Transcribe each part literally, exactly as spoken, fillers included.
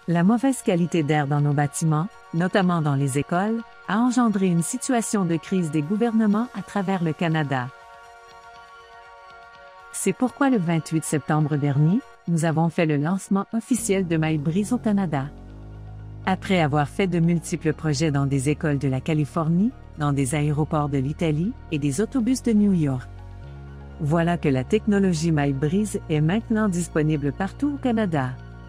La mauvaise qualité d'air dans nos bâtiments, notamment dans les écoles, a engendré une situation de crise des gouvernements à travers le Canada. C'est pourquoi le vingt-huit septembre dernier, nous avons fait le lancement officiel de MyBreeze au Canada. Après avoir fait de multiples projets dans des écoles de la Californie, dans des aéroports de l'Italie et des autobus de New York. Voilà que la technologie MyBreeze est maintenant disponible partout au Canada.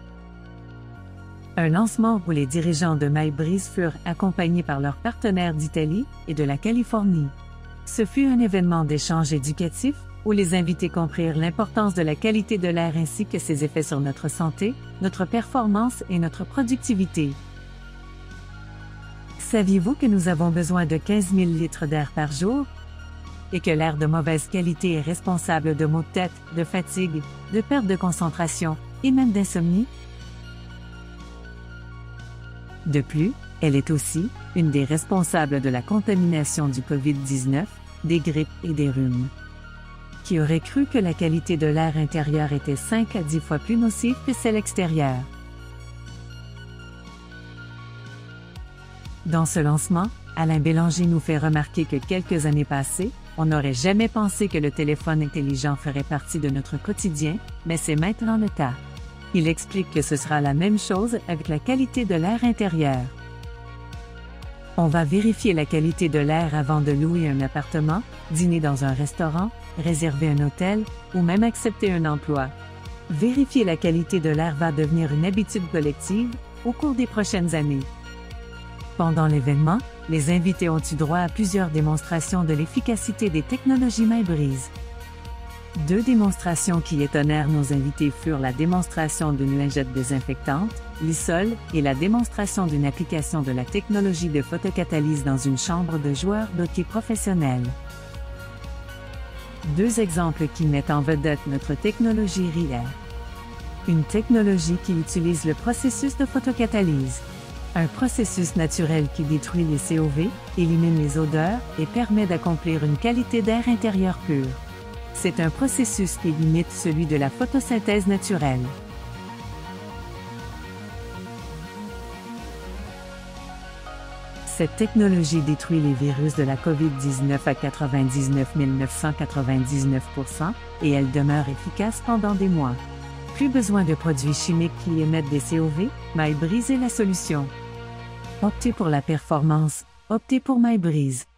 Un lancement où les dirigeants de MyBreeze furent accompagnés par leurs partenaires d'Italie et de la Californie. Ce fut un événement d'échange éducatif où les invités comprirent l'importance de la qualité de l'air ainsi que ses effets sur notre santé, notre performance et notre productivité. Saviez-vous que nous avons besoin de quinze mille litres d'air par jour? Et que l'air de mauvaise qualité est responsable de maux de tête, de fatigue, de perte de concentration et même d'insomnie? De plus, elle est aussi une des responsables de la contamination du covid dix-neuf, des grippes et des rhumes. Qui aurait cru que la qualité de l'air intérieur était cinq à dix fois plus nocive que celle extérieure? Dans ce lancement, Alain Bélanger nous fait remarquer que quelques années passées, on n'aurait jamais pensé que le téléphone intelligent ferait partie de notre quotidien, mais c'est maintenant le cas. Il explique que ce sera la même chose avec la qualité de l'air intérieur. On va vérifier la qualité de l'air avant de louer un appartement, dîner dans un restaurant, réserver un hôtel ou même accepter un emploi. Vérifier la qualité de l'air va devenir une habitude collective au cours des prochaines années. Pendant l'événement, les invités ont eu droit à plusieurs démonstrations de l'efficacité des technologies MyBreeze. Deux démonstrations qui étonnèrent nos invités furent la démonstration d'une lingette désinfectante, Lysol, et la démonstration d'une application de la technologie de photocatalyse dans une chambre de joueurs d'hockey professionnels. Deux exemples qui mettent en vedette notre technologie R I R. Une technologie qui utilise le processus de photocatalyse. Un processus naturel qui détruit les C O V, élimine les odeurs et permet d'accomplir une qualité d'air intérieur pure. C'est un processus qui limite celui de la photosynthèse naturelle. Cette technologie détruit les virus de la covid dix-neuf à quatre-vingt-dix-neuf mille neuf cent quatre-vingt-dix-neuf pour cent et elle demeure efficace pendant des mois. Plus besoin de produits chimiques qui émettent des C O V, MyBreeze est la solution. Optez pour la performance, optez pour MyBreeze.